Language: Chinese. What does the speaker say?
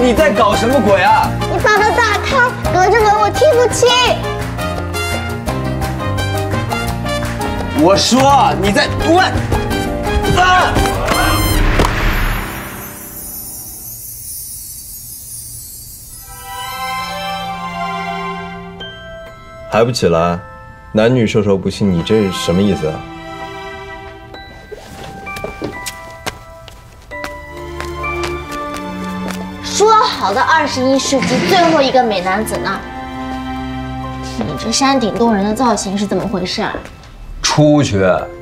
你在搞什么鬼啊？ 你爸爸大咖，隔着门我听不清。 我说你在问啊！还不起来？男女授受不亲，你这是什么意思啊？ 说好的21世纪最后一个美男子呢？你这山顶洞人的造型是怎么回事啊？ 出去。